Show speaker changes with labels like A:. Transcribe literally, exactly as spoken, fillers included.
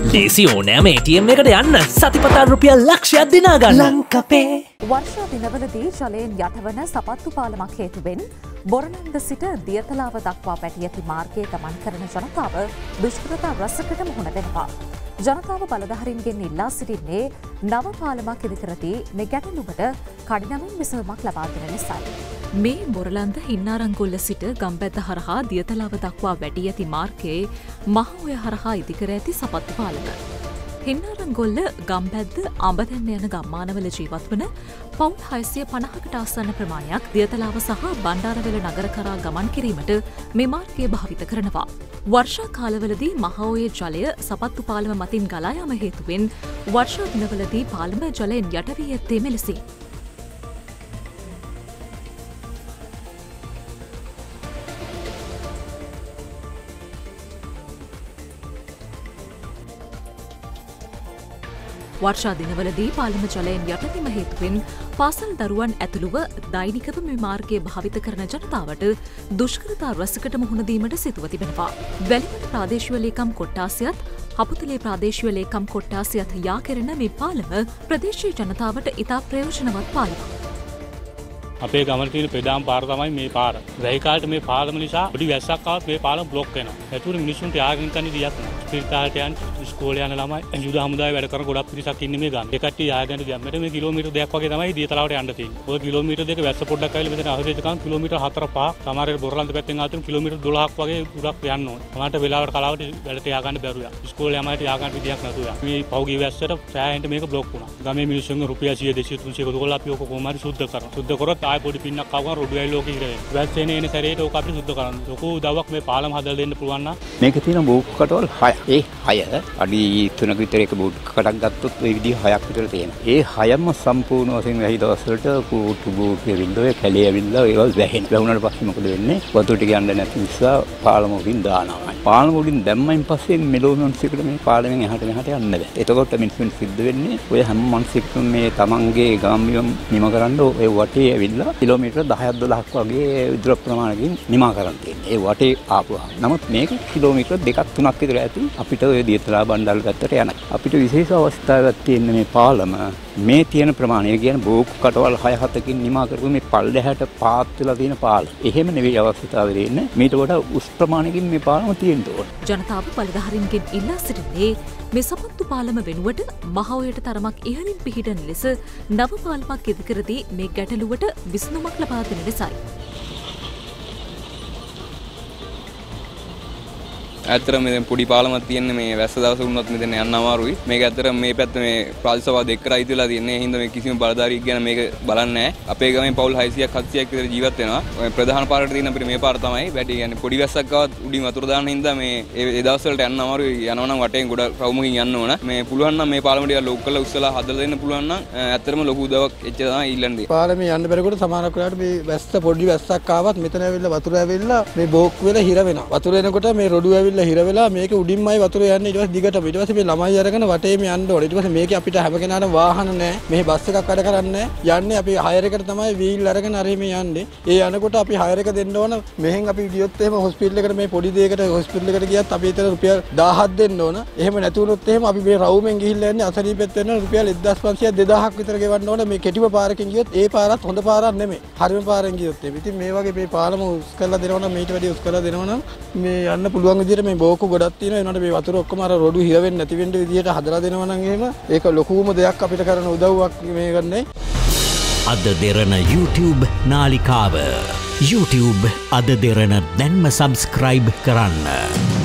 A: දේශී ඕනෑම A T M එකට යන්න සතිපතා රුපියල් ලක්ෂයක් දිනා ගන්න. ලංකපේ.
B: වර්ෂා දිනවලදී ජලයෙන් යටවන සපත්තු පාලමක් හේතුවෙන් බොරනන්ද සිට දියතලාව දක්වා පැටි ඇති මාර්ගයේ ගමන් කරන ජනතාව දුෂ්කරතා රැසකට මුහුණ දෙනවා. ජනතාව බලධාරීන්ගෙන් ඉල්ලා සිටින්නේ නව පාලමක් ඉදිකර දී මේ ගැටලුවට කඩිනමින් විසඳුමක් ලබා දෙන නිසායි. මේ බොරලන්ද හින්නාරංගොල්ල සිට ගම්බැද්ද හරහා දියතලාව දක්වා වැඩි ඇති මාර්ගයේ මහඔය හරහා ඉදිකර ඇති සපත්තු පාලම. හින්නාරංගොල්ල ගම්බැද්ද අඹදැන්න යන ගම්මානවල ජීවත් වන පවුල් හයසිය පනහකට ආසන්න ප්‍රමාණයක් දියතලාව සහ බණ්ඩාරවැල නගර කරා ගමන් කිරීමට මේ මාර්ගය භාවිත කරනවා. වර්ෂා කාලවලදී මහඔයේ ජලය සපත්තු පාලම මතින් ගලා යාම හේතුවෙන් වර්ෂා දිනවලදී පාලම ජලයෙන් යට වී ඇත්තේ මෙලෙසින්. වර්ෂා දිනවලදී පාලම ජලයෙන් යටවීම හේතුවෙන් පාසල් දරුවන් ඇතුළුව දෛනිකව මේ මාර්ගය භාවිත කරන ජනතාවට දුෂ්කරතා රැසකට මුහුණ දීමට සිදුව තිබෙනවා. වැලිමඩ ප්‍රාදේශීය ලේකම් කොට්ටාසයත් හපුතලේ ප්‍රාදේශීය ලේකම් කොට්ටාසයත් යා කෙරෙන මේ පාලම ප්‍රදේශීය ජනතාවට ඉතා ප්‍රයෝජනවත් පාලමක්.
C: අපේ ගමන තියෙන ප්‍රධාන පාර තමයි මේ පාර. වැහි කාලේ මේ පාලම නිසා පොඩි වැස්සක් ආවත් මේ පාලම බ්ලොක් වෙනවා. ඒතුළු මිනිස්සුන්ට යාගෙන තනි දියක් නැහැ. පිරිතාලට යන ඉස්කෝලේ යන ළමයි යුද හමුදාවේ වැඩ කරන ගොඩක් පිරිසක් ඉන්නේ මේ ගම. ඒ කට්ටිය යාගෙන ගියා. මෙතන මේ කිලෝමීටර් දෙකක් වගේ තමයි දියතලාවට යන්න තියෙන්නේ. ඔය කිලෝමීටර් දෙක වැස්ස පොඩ්ඩක් ආවිල මෙතන අහසෙට ගමන් කිලෝමීටර් හතර පහ සමහරවිට බොරලන්ද පැත්තෙන් ආවොත් කිලෝමීටර් දොළහක් වගේ උඩක් යන්න ඕනේ. සමහරට වෙලාවට කලාවට වැඩට යා ගන්න බැරුව යනවා. ඉස්කෝලේ ළමයිට යා ගන්න විදියක් නැතුව යනවා. මේ පහුගිය වැස්සට සෑහෙන්න මේක බ්ලොක් වුණා. ගමේ මිනිස්සුන්ගේ රුපියල් සියය දෙසිය තුන්සිය එකතු කරලා අපි ඔක කොහොම හරි සුද්ධ කරනවා. සුද්ධ කරොත් ආයෙ පොඩි පින්නක් ආවම රොඩු ඇයි ලෝකෙ ඉර වෙනවා. වැස්සේනේ එන සැරේට ඔක අපිට සුද්ධ කරන්න. ලොකු දවයක් මේ පාලම හදලා දෙන්න පුළුවන් නම්
D: මේකේ තියෙන බෝක්කු කටවල් හය. ඒ හය අඩි තුනක විතර එක බෝක්කු කටක් ගත්තොත් මේ විදිහ හයක් විතර තියෙනවා. ඒ හයම සම්පූර්ණ වශයෙන් වැහි දවස් වලට කූටු බෝක්කු වින්දෝ කැලේ ඇවිල්ලා ඒවා වැහෙන. වැහුණාට පස්සේ මොකද වෙන්නේ? වතුර ටික යන්න නැති නිසා පාලම උඩින් දානවා. පාලම උඩින් දැම්මයින් පස්සේ මෙලෝ මිනිස්සුන්ට මේ පාලමෙන් එහාට මෙහාට යන්න බෑ. එතකොට මිනිස්සුන් සිද්ධ වෙන්නේ ඔය හැම මිනිස්සෙක්ම මේ තමන්ගේ ගාම්බියම් නිම කරන්න ඔය වටේ ඇවිල්ලා කිලෝමීටර් දහයක් දොළහක් වගේ විදුර ප්‍රමාණයකින් නිමා කරන් තියෙන්නේ. ඒ වටේ ආපුවා. නමුත් මේක කිලෝමීටර් දෙකක් තුනක් විතර ඇති අපිට ඔය දියතලා බණ්ඩාර පැත්තට යන. අපිට විශේෂ අවස්ථාවක් තියෙන මේ පාලම මේ තියෙන ප්‍රමාණය කියන්නේ බෝක්කු කටවල් හය හතකින් නිමා කරපු මේ පල්ලෙහාට පාත් වෙලා තියෙන පාලම. එහෙම නෙවෙයි අවස්ථාවේ තියෙන්නේ. මේට වඩා උස් ප්‍රමාණයකින් මේ පාලම තියෙන්න ඕන.
B: ජනතාව බලධාරීන්ගෙන් ඉල්ලා සිටින්නේ මේ සපත්තු පාලම වෙනුවට මහඔයට තරමක් ඉහළින් පිහිටන ලෙස නව පාලමක් ඉදිකර දී මේ ගැටලුවට විසඳුමක් ලබා දෙන ලෙසයි.
E: ඇත්තටම මේ පොඩි පාලමක් තියෙන්නේ මේ වැස්ස දවස් වුණොත් මෙතන යන්න අමාරුයි. මේක ඇත්තටම මේ පැත්ත මේ ප්‍රාදේශීය සභාව දෙකකට අයිති වෙලා තියෙන්නේ. ඒ හින්දා මේ කිසිම බලධාරියෙක් ගැන මේක බලන්නේ නැහැ. අපේ ගමේ පවුල් හයසියක් හත්සියක් විතර ජීවත් වෙනවා. ඔය ප්‍රධාන පාරට තියෙන අපිට මේ පාර තමයි වැඩි කියන්නේ පොඩි වැස්සක් ආවත් උඩින් වතුර දාන හින්දා මේ ඒ දවස් වලට යන්න අමාරුයි. යනවා නම් වටෙන් ගොඩ රවුමකින් යන්න ඕන. මේ පුළුවන් නම් මේ පාලම ටික ලොක් කරලා උස්සලා හදලා දෙන්න පුළුවන් නම් ඇත්තටම ලොකු උදව්වක් එච්චර තමයි ඉල්ලන්නේ.
F: පාලමේ යන්න බැරකොට සමහරක් වෙලාවට මේ වැස්ස පොඩි වැස්සක් ආවත් මෙතන ඇවිල්ලා වතුර ඇවිල්ලා මේ බෝක්කු වෙලා හිර වෙනවා. වතුර එනකොට මේ රොඩු ඇවිල්ලා හිර වෙලා මේක උඩින්මයි වතුර යන්නේ. ඊට පස්සේ දිගටම ඊට පස්සේ මේ ළමයි අරගෙන වටේම යන්න ඕනේ. ඊට පස්සේ මේක අපිට හැම කෙනාටම වාහන නැහැ. මේ බස් එකක් වැඩ කරන්නේ නැහැ. යන්නේ අපි හයර් එකට තමයි වීල් අරගෙන අර මේ යන්නේ. ඒ යනකොට අපි හයර් එක දෙන්න ඕන. මෙහෙන් අපි ගියොත් එහෙම හොස්පිටල් එකට මේ පොඩි දෙයකට හොස්පිටල් එකට ගියත් අපි එතන රුපියල් දහයක් දෙන්න ඕන. එහෙම නැති වුණොත් එහෙම අපි මේ රවුමෙන් ගිහිල්ලා යන්නේ අසනීපෙත් වෙන රුපියල් එක්දාස් පන්සියයක් දෙදාහක් විතර ගෙවන්න ඕන. මේ කෙටිම පාරකින් ගියොත් ඒ පාරත් හොඳ පාරක් නෙමෙයි. හරිම පාරෙන් ගියොත් එහෙම. ඉතින් මේ වගේ මේ පාලම උස් කරලා දෙනවා නම් මේට වැඩි උස් කරලා දෙනවා නම් මේ යන්න පුළුවන් විදිහට මේ බෝක්කු ගොඩක් තියෙනවා. ඒනොට මේ වතුර ඔක්කොම අර රොඩු හිර වෙන්නේ නැති වෙන්න විදිහට හදලා දෙනවා නම් එහෙම ඒක ලොකුම දෙයක් අපිට කරන උදව්වක් මේ ගන්නෑ.
A: අද දෙරණ YouTube නාලිකාව YouTube අද දෙරණ දැන්ම සබස්ක්‍රයිබ් කරන්න.